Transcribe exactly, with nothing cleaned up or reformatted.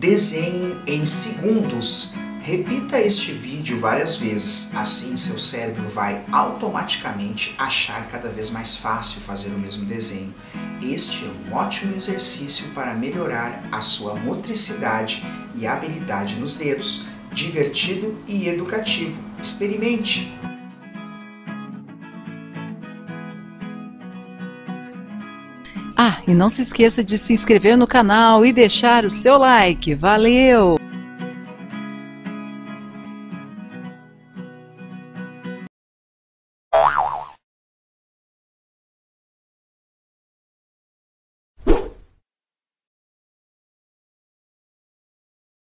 Desenhe em segundos. Repita este vídeo várias vezes, assim seu cérebro vai automaticamente achar cada vez mais fácil fazer o mesmo desenho. Este é um ótimo exercício para melhorar a sua motricidade e habilidade nos dedos. Divertido e educativo. Experimente! Ah, e não se esqueça de se inscrever no canal e deixar o seu like. Valeu!